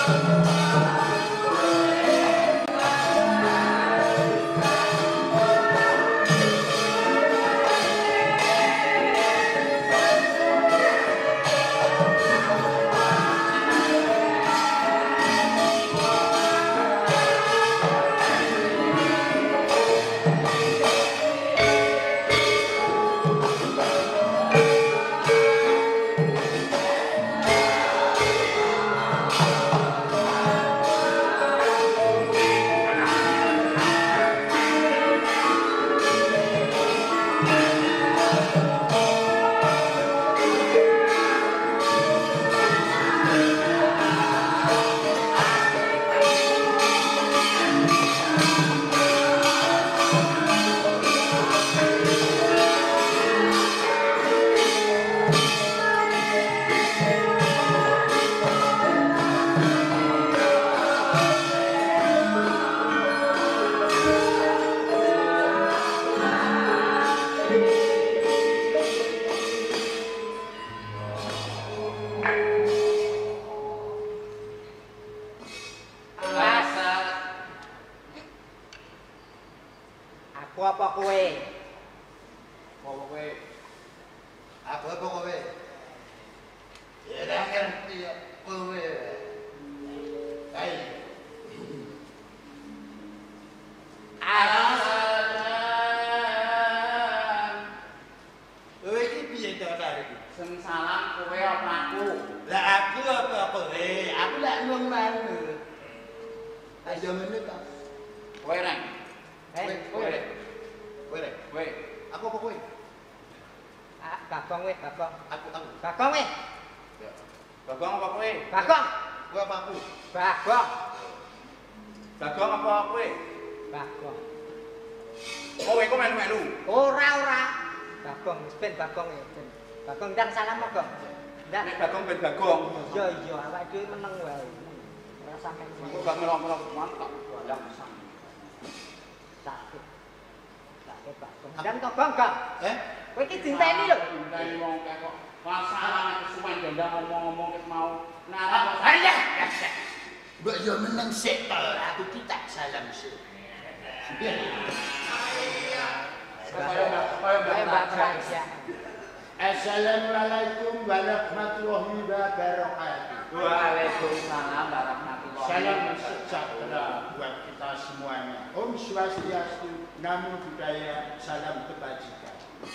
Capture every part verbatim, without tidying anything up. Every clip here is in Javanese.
Assalamualaikum warahmatullahi wabarakatuh. Waalaikumsalam warahmatullahi Salam sejahtera buat kita semuanya. Om Swastiastu, Namo Buddhaya, salam kebajikan.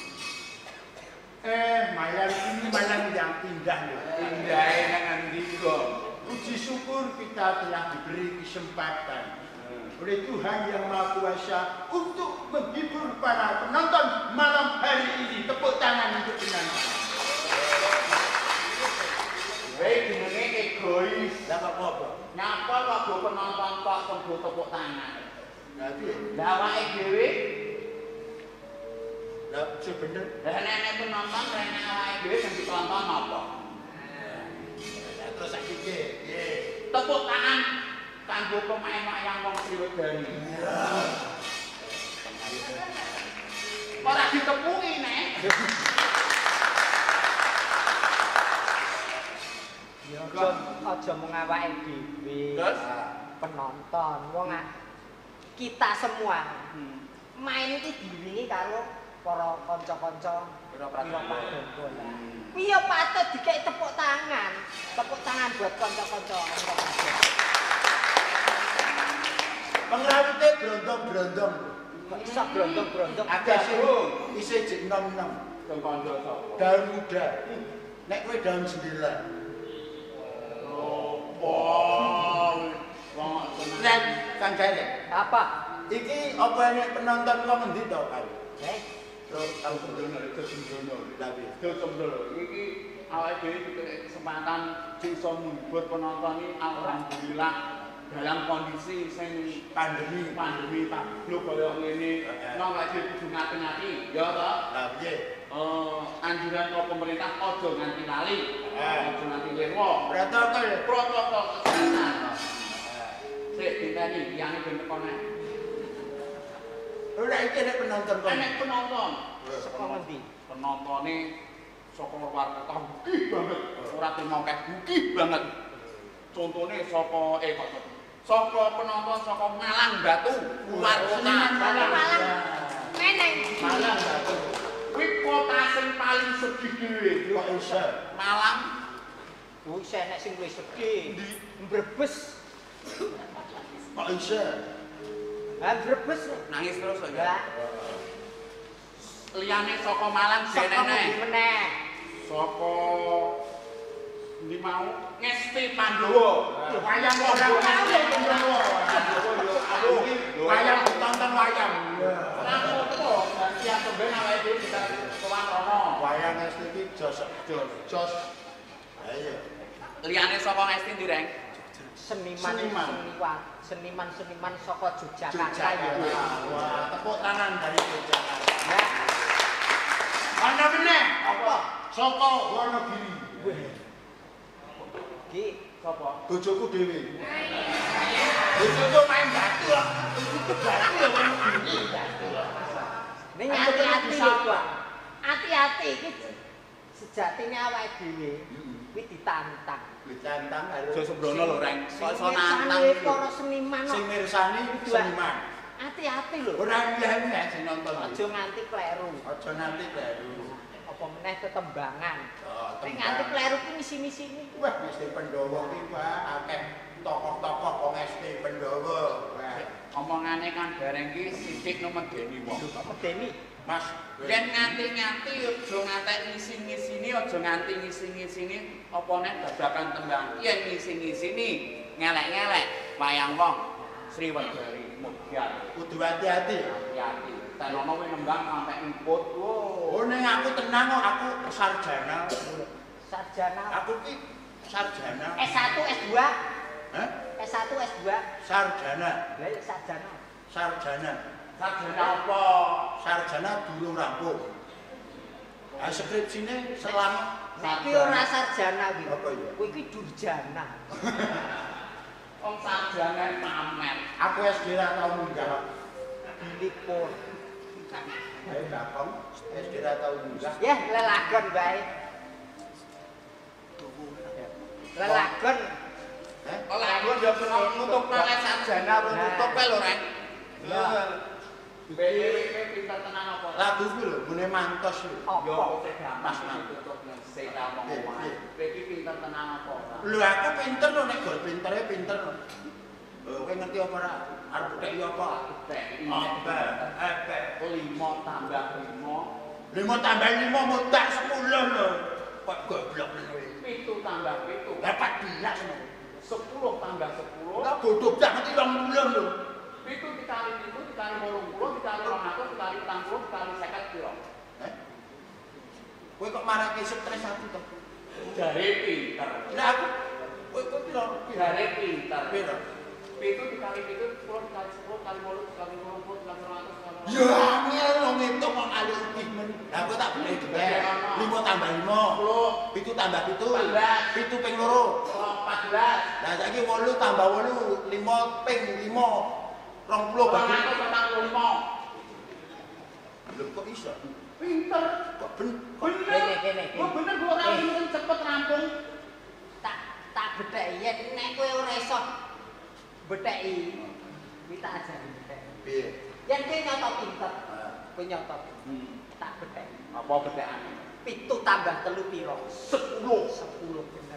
Eh, malam ini malam yang indah loh. Indah dengan Diko. Puji syukur kita telah diberi kesempatan oleh Tuhan Yang Maha Kuasa untuk menghibur para penonton malam hari ini. Tepuk tangan untuk penonton. Wei jenenge egois. Lah kok apa? Nyapa kok go penonton kok tunggu tepuk tangan. Lah piye? Lah awake dhewe. Lah sebener. Lah nek penonton rene awake dhewe sing ditonton apa? Lah terus saiki piye? Piye? Tepuk tangan kanggo pemain wayang wong Sriwedari. Ora ditepungi nek. Ya aja aja mung awake dhewe. Terus Penonton, wong kita semua main iki diwingi karo para kanca-kanca Pira padon bola. Iya patut dikek tepuk tangan. Tepuk tangan buat kanca-kanca. Pengrawite brondong-brondong. Kok iso brondong-brondong? Akeh sing isih jek nom-nom. Kang kandha sapa? Daun muda. Nek kowe daun sembilan. Oh, wong Nek Kang Jare, Apa? iki apa nek penonton kok ngendi to, Kang? Eh, Terus aku sembrono, terus sembrono. Lah piye? Terus sembrono. Iki awake dhewe dikek kesempatan bisa menghibur penonton iki alhamdulillah dalam kondisi sing pandemi pandemi tak global kaya ngene. Nang lagi kudu ngati-ngati, ya toh? Lah piye? Eh, anjuran ke pemerintah ojo nganti lali, Eh. ojo nganti lewo. Protokol. Protokol kesehatan. Sik diteni tiyane ben teko nek. Ora iki nek penonton kok. Enek penonton. saka ngendi? Penontone saka luar kota gugih banget. Ora terima akeh gugih banget. Contohnya saka eh kok saka penonton saka Malang Batu luar kota Malang meneng Malang Batu kuwi kota sing paling sedih dhewe kok iso Malang wis enek sing wis sedih Brebes kok iso ha Brebes nangis terus kok ya liyane saka Malang saka jenenge meneh saka ndi mau Ngesti Pandowo wayang orang Pandowo wayang tonton wayang ora apa ganti atemben awake dhewe bisa sowan rono wayang Ngesti iki jos jos jos ayo liyane saka Ngesti ndi Reng seniman Seniman. seniman seniman seniman saka Yogyakarta ya wah tepuk tangan dari Yogyakarta ya ana meneh apa saka Wonogiri iki sapa bojoku dhewe bojoku main batu kok batu ya Wonogiri batu ning hati-hati lho Pak hati-hati iki sejatine awake dhewe kuwi ditantang ditantang karo aja sembrono lho Reng iso nantang nantang para seniman sing mirsani seniman hati-hati lho ora biyen sing nonton aja nganti kleru aja nanti baru apa meneh tetembangan oh, ning nganti kleru ki misi-misine wah Ngesti Pandowo ki wah akeh tokoh-tokoh kok Ngesti Pandowo wah omongane kan bareng ki sithik no medeni wong medeni Mas yen nganti-nganti aja ngantek ngisi-ngisini aja nganti ngisi-ngisini apa nek babakan tembang yen ngisi-ngisini ngelek-ngelek wayang wong Sriwedari Mugyar kudu hati-hati hati-hati tenono kuwi nembang sampe imput oh ning aku tenang kok aku sarjana sarjana aku ki sarjana S satu S dua Hah? S satu S dua sarjana lha sarjana sarjana sarjana apa sarjana durung rampung ah skripsine selama nek ki ora sarjana kuwi Apa iya? kuwi ki durjana wong sarjana pamer aku S D ra tau munggah dilipur ayo bakong S D ra tau munggah ya lelagon bae lelagon eh kok lagu yo nutup nang sarjana nutup kae lho Reng ya B W P pinter tenan apa lagu ku lho mune mantos lho apa yo sing gampang ditutup nang seta ngomong wae iki pinter tenan apa lho aku pinter lho nek gol pintere pinter lho kowe ngerti apa ora arep tek yo apa apa apa lima tambah lima lima tambah lima mudak sepuluh lho kok goblok kowe pitu tambah pitu empat belas lho sepuluh tambah sepuluh kok bodoh banget iki rong puluh lho pitu dikali pitu dikali wolung puluh dikali rong atus dikali petang puluh dikali seket piro eh kowe kok marake stres aku to jare pinter lah aku kowe kok piro jare pinter piro pitu dikali pitu sepuluh dikali sepuluh dikali wolung dikali wolung puluh dikali rong atus dikali ya angel lo ngitung kok kali iki men lah aku tak boleh dhewe lima tambah lima sepuluh pitu tambah pitu empat belas pitu ping loro empat belas lah saiki wolu tambah wolu lima ping lima rong puluh rong bagi atus petang puluh lima lho kok iso pinter kok ben bener Kene, kene, kene. kok bener gua ora mungkin cepet rampung tak tak betheki yen nek kowe ora iso betheki kuwi tak ajari betheki piye yen kowe nyoto pinter Ah. kowe nyoto hmm. tak betheki apa bedakane pitu tambah telu piro sepuluh sepuluh bener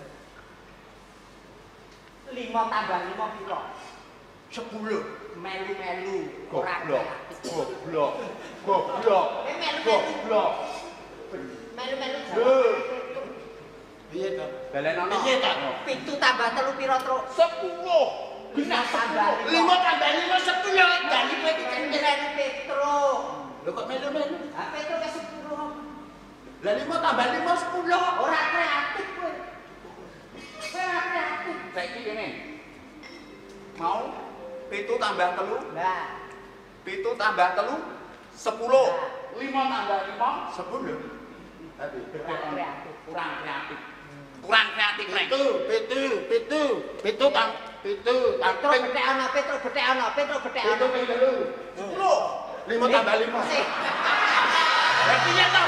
lima tambah lima piro sepuluh melu-melu ora goblok kreatif goblok goblok kowe melu-melu goblok melu-melu Lho. piye to balenono piye to pitu tambah telu piro truk sepuluh lima tambah lima tambah lima sepuluh dari kowe iki kendaraan petruk lho kok melu-melu ha petruk ke sepuluh lah lima tambah lima sepuluh ora kreatif kowe kowe ora kreatif saiki kene mau pitu tambah telu nah pitu tambah telu sepuluh lima tambah lima sepuluh tapi ora kreatif kurang kreatif kurang kreatif Reng pitu pitu pitu pitu tang pitu tang petruk ping gede ana petruk gede ana petruk gede pitu ana ping telu sepuluh lima tambah lima Sih. lah piye to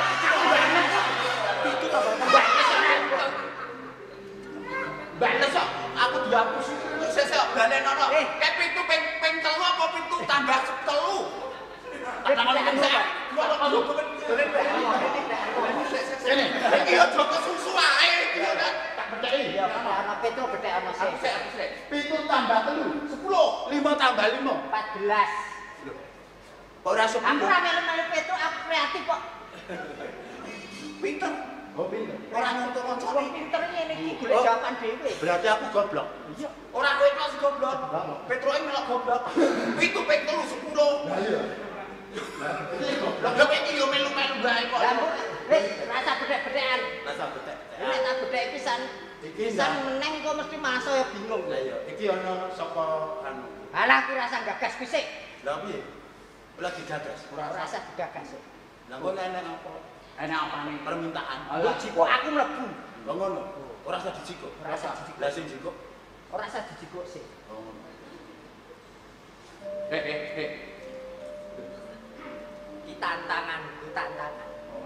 pitu tambah bales kok aku diapa balenono. Eh. Kayak pitu ping ping telu apa pitu tambah telu? Tak takoni Tidak, sak. Kalau kamu Ini, iki yo aja kesusu ae iki yo tak bedheki. Ya, ana Petro bedhek ana Aku sik. sik, aku sik. Pitu tambah telu, sepuluh. Lima tambah lima. empat belas. Kok ora Aku sepuluh? ora melu-melu Petro, aku kreatif kok. Pinter. Oh, pinter. Ora nonton Wong koncone. pinter ngene iki golek jawaban dhewe. Berarti aku goblok. Iya. Ora kowe kelas goblok. Petroke melok goblok. Pitu ping telu sepuluh. Lah iya. Lah lho iki yo melu-melu bae kok. Lah kok wis rasa bedhek-bedhekan. Rasa betek. Nek tak bedhek pisan. Iki Pisan ndak. meneng kok mesti maso ya bingung. Lah iya, iki ana saka anu. Alah aku rasa gagas fisik. Lah piye? Lagi gagas. Ora rasa digagas. Lah kok enek apa? Enak apane? Permintaan. Aku jiko aku mlebu. Lah ngono. Ora usah dijikuk. Ora usah dijikuk. Lah sing jikuk. Ora rasa dijikuk sih. Oh ngono. Eh eh eh. Di tantangan, di tantangan.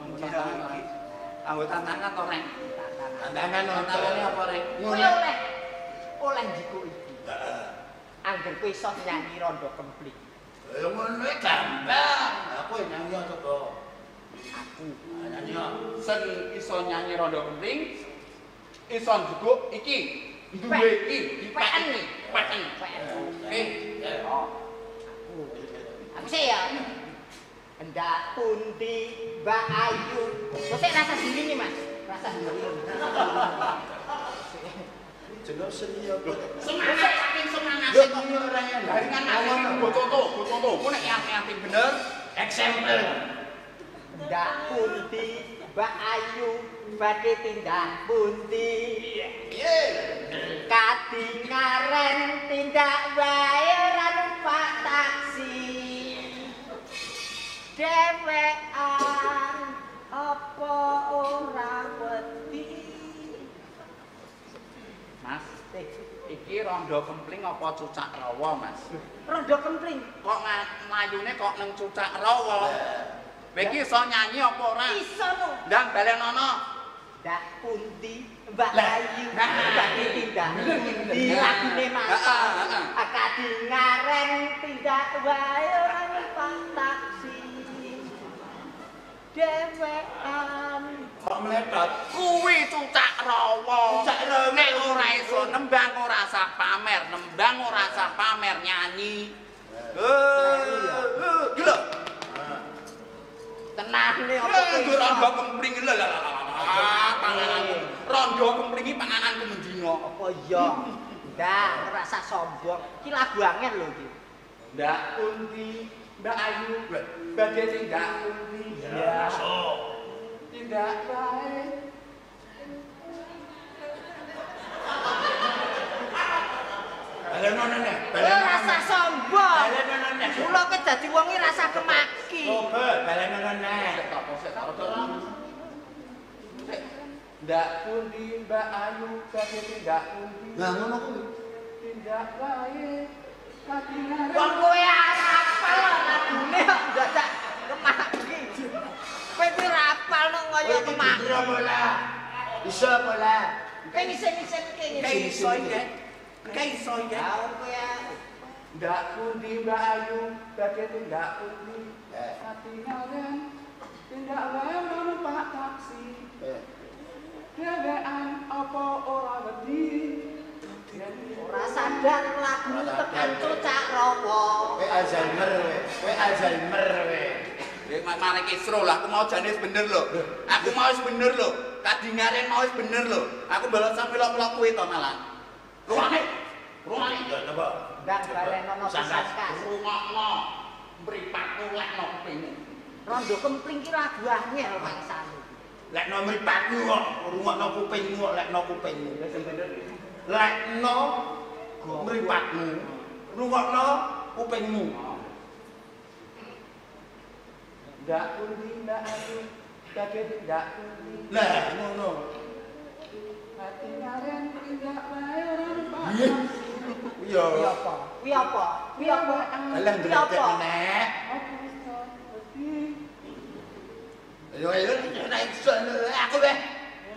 Anggo tantangan to, Reng? Tantangan. Tantangan Tantangane apa, Reng? Kowe oleh oleh jikuk iki. Heeh. Angger kowe iso nyanyi rondo kemplik. Ya ngono e gampang. Aku nyanyi coba. Aku Nyanyi. Sen iso nyanyi rondo kempling, iso njuguk iki. Dipek. Duwe iki, Dipekan nih. Peken. Pekan. Oke. Oh. Aku. Aku sih ya. Hendak pundi Mbak Ayu. Kok sik rasa diri nih, Mas? Rasa diri. Jeneng seni apa? Semangat saking semangat Yo kok. iki ora ya. Jaringan aku go conto, go conto. Ku nek yakin bener, Eksempel. Hendak pundi Mbak Ayu badhe tindak pundi. Piye? Kadingaren tindak wae ora numpak taksi. Dewean apa ora wedi. Mas, iki rondo kempling apa cucak rawa, Mas? Rondo kempling. Kok mlayune kok nang cucak rawa? Kowe iki iso nyanyi apa ora? Iso no. Ndang balenono. Dak pundi Mbak Lah, Ayu nah. badhe tindak pundi Nah. lagune Heeh, mantap. heeh. Kadingaren tindak wae ora numpak taksi. Dewean Kok meletot? Kuwi cucak rawa. Cucak rawa. Nek ora iso nembang ora usah pamer, nembang ora usah pamer nyanyi. Eh, eh, iki lho. tenane apa Eh, kowe nggo iso? rondo kempling lho lho lho. Ah, pangananku. Rondo kempling iki pangananku mendino. Apa iya? Ndak ngerasa sombong. Iki lagu angel lho iki. Ndak pundi Mbak Ayu badhe tindak pundi. Ya. Tindak baik. Balenono nek. Eh, rasa sombong. Balenono nek. Kula ke dadi wong iki rasa kemaki. Coba balenono nek. Sik apa sik tak ora. Sik. Ndak pundi Mbak Ayu badhe tindak pundi. Lah ngono kuwi. Tindak baik. Kadingan. Wong kowe ora apal lagune kok dadak kemaki. Kowe iki ora apal nang kaya kemaki. Bisa bola. Bisa bola. Kayak ngisen-ngisen kayak Kayak ngisen. iso iki. Kayak iso iki. Tahu kowe. Ndak pundi Mbak Ayu badhe tindak pundi. Eh. Kadingan. Tindak bae ora numpak taksi. Eh. Dewean apa ora wedi. Ora sadar lagu tekan cocak rawa. Kowe Alzheimer kowe. Kowe Alzheimer kowe. Ya mari kisro lah, aku mau jane wis bener lho. Aku mau wis bener lho. Kadingaren mau wis bener lho. Aku balas sampe melok-melok kuwi to malah. Rungane. Rungane. Ya coba. Ndak balenono Sangkas. pisas. Rungokno. Mripatku lekno kupingmu. Rondo kempling ki lagu angel bangsane. Lekno mripatmu kok rungokno kupingmu kok lekno kupingmu. Ya sing bener. Lekno mripatmu. Rungokno kupingmu. Ndak pundi ndak aku. Badhe tindak pundi. Lah ngono. Kadingaren tindak bae ora numpak. Iya. Kuwi apa? Kuwi apa? Kuwi apa? Alah Kuwi ndredeg apa? nek. Apa iso wedi. Ayo ayo nek iso aku weh.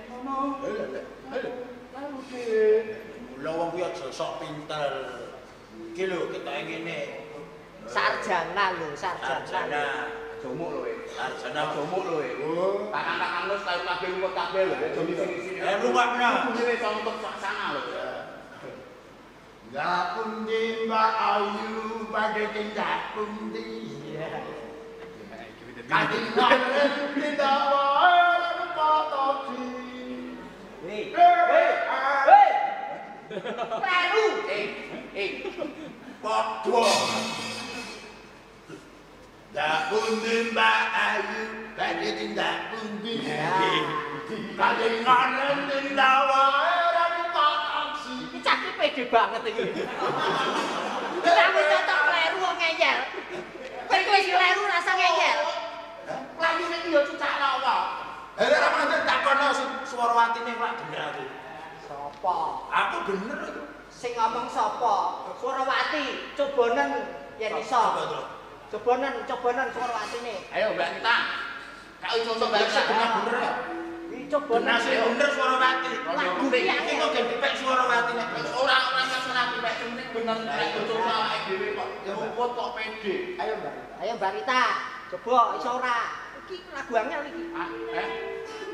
Ngono. Ayo. Lalu dhewe. Mula wong kuwi aja sok pinter. Iki lho ketoke ngene. Sarjana lho, sarjana. Sarjana. Jomuk lho, eh. Sarjana Jomuk lho, eh. Oh. Kakang-kakang lu kaya kabeh rumput kabeh lho, aja di sini-sini. Eh, rungokno. Kudu wis untuk suasana lho. Ndak pundi Mbak Ayu badhe tindak pundi. Iya. Kadang ngaren tindak wae potoki. Hei. Hei. Hei. Kleru. Eh, eh. Padha. Ndak pundi Mbak Ayu badhe tindak pundi. Kadang ngaren tindak wae potoki. Iki cakep pede banget iki. Kamu cocok kleru kok ngeyel. Kowe iki wis kleru rasa ngeyel. Layune iki yo cucakno apa? Eh ora pancen takono swara watine Pak bener aku. Sopo? Aku bener itu. Sing ngomong sapa? Surawati, cobanen yen iso. Coba to. Cobanen, cobanen Surawatine. Ayo Mbak Nita. Kak iso coba Bener bener. Iki cobanen. Bener sih bener swara wati. Lagu iki Iki kok gen dipek swara watine. Ora ora masalah dipek menit bener nek coba awake dhewe kok. Rumput kok pede. Ayo Mbak. Ayo Mbak Rita, coba iso ora? Iki lagu angel iki. Ah, eh.